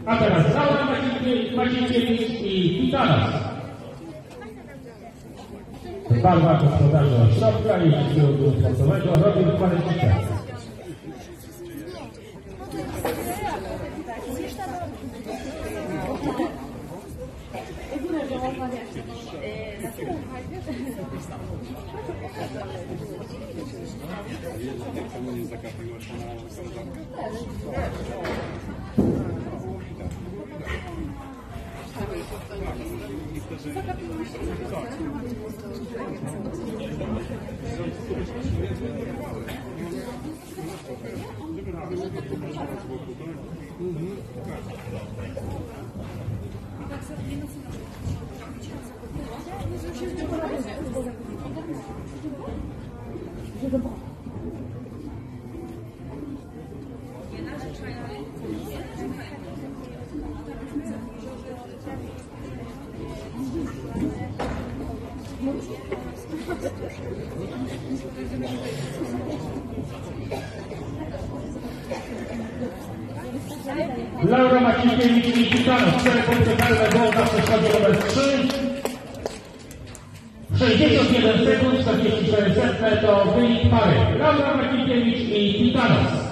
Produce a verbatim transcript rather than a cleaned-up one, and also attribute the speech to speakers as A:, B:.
A: A teraz Laura Maciejkiewicz i Pitanos. Barwa gospodarza środka i wysiłku sportowego Robin Palecika. Laura Maciejkiewicz i Pitanos, cztery punkty karne, gol na przeszkodzie numer trzy. sześćdziesiąt jeden sekund, czterdzieści cztery setne to wynik pary. Laura Maciejkiewicz i Pitanos.